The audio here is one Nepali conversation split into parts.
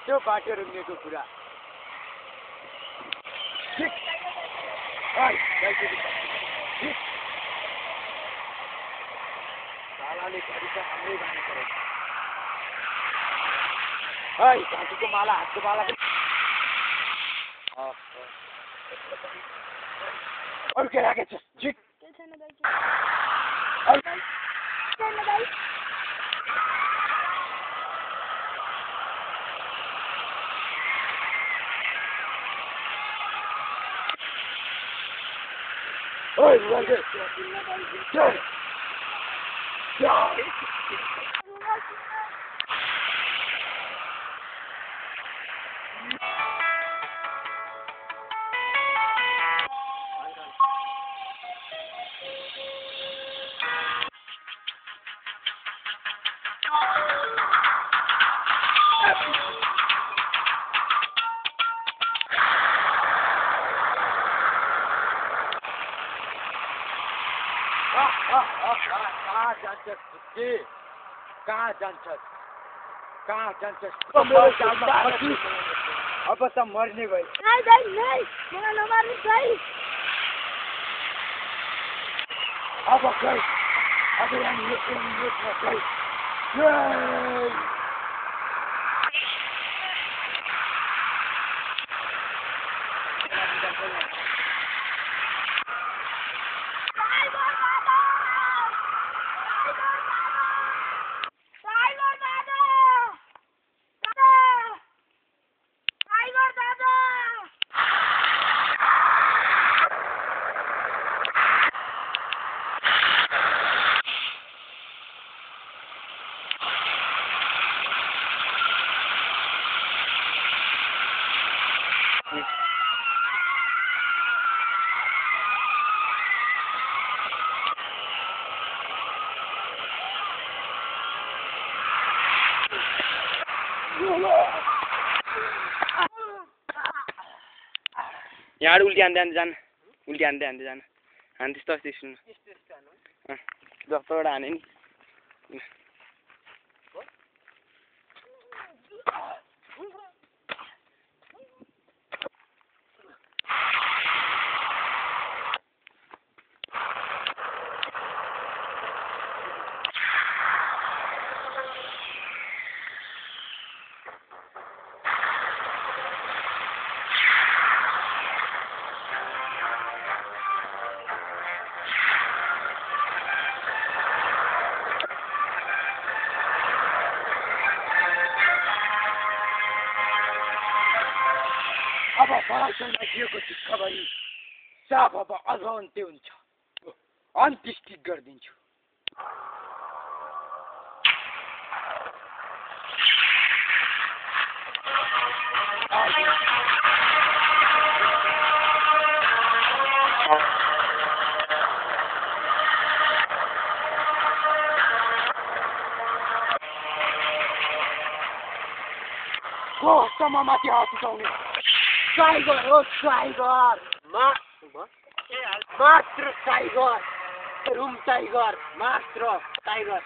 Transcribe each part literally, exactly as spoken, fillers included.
बाटो बाटो रुङ्गेको कुरा सालाले घरि त हाम्रै बानी परेको है घाँटीको माला हातको माला पनि अरू के राखेछ झिक Oi, Roger! Jai! Jai! कहाँ जान्छस् बुद्धि कहाँ जान्छस् कहाँ जान्छस् अब त मर्ने भयो नहीं दाइ नहीं मलाई नमार्नु दाइ अब गई अब यहाँ यो यो गई यहाँ उल्टी हान्दै हान्दै जान उल्टी हान्दै हान्दै जान हान त्यस्तो अस्ति सुन्नु जस्तोबाट हाने नि अब पराक्रममा दिएको खबरी साफ अब अझ अन्त्य हुन्छ अन्त्येष्टि गरिदिन्छु को माथि हात उठाउने टाइगर हो टाइगर मात्र टाइगर रुम टाइगर मात्र टाइगर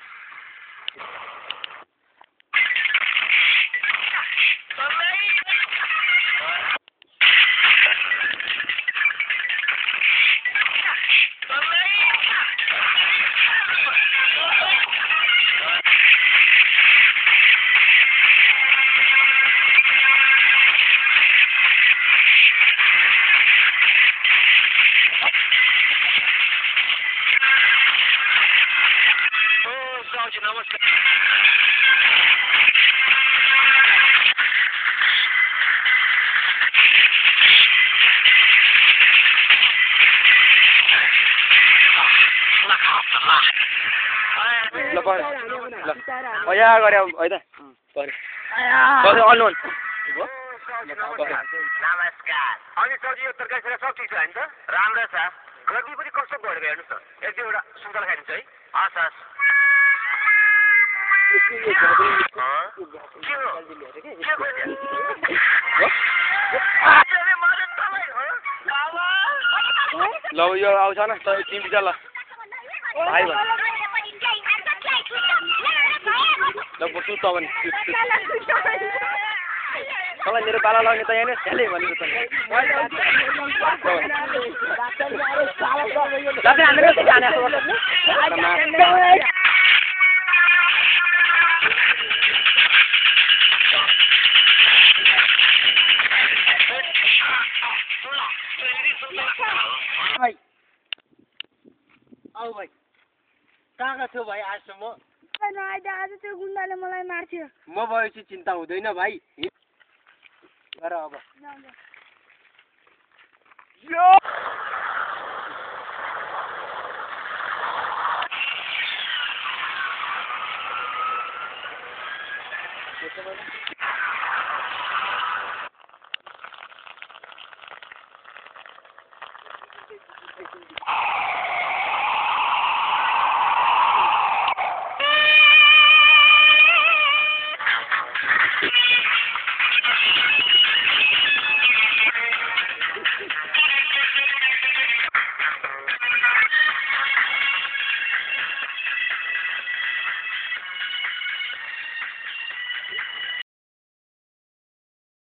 ल पर ल अया गरे है त पर अया अनोन नमस्कार अनि सब्जी तरकारी सबै सब ठिक छ हैन त राम्रो छ गर्मी पनि कस्तो बढ्यो हेर्नुस् त एक दुईवटा सुन्तला खाइदिन्छ है हस् हस् ल यो आउँछ न त तिमी बिचा ल भाइ भन ल बसु त भने मलाई मेरो पाला लाउने त यहाँ नै छ्याले भनेको त लात्रे हानेर चाहिँ खाने भाइ आऊ भाइ कहाँ गएको थियो भाइ आजसम्म आज त्यो गुन्डाले मलाई मार्थ्यो म भएपछि चिन्ता हुँदैन भाइ गर अब यो